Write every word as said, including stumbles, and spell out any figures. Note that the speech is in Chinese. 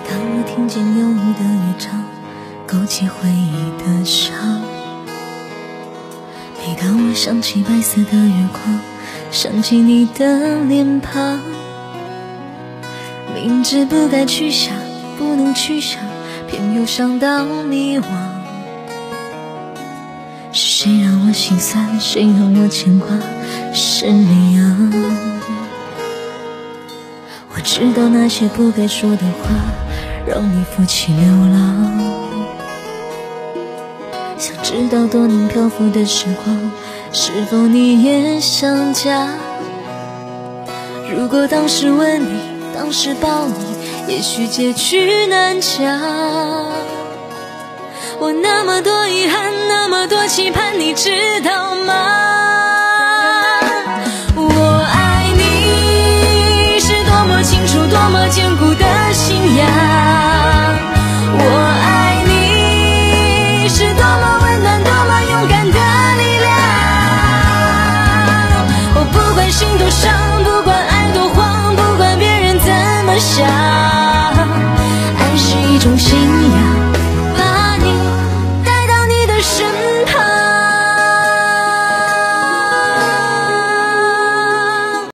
当我听见有你的乐章，勾起回忆的伤。每当我想起白色的月光，想起你的脸庞，明知不该去想，不能去想，偏又想到迷惘。是谁让我心酸，谁让我牵挂，是你啊。我知道那些不该说的话，让你负气流浪。想知道多年漂浮的时光，是否你也想家？如果当时吻你，当时抱你，也许结局难讲。我那么多遗憾，那么多期盼，你知道吗？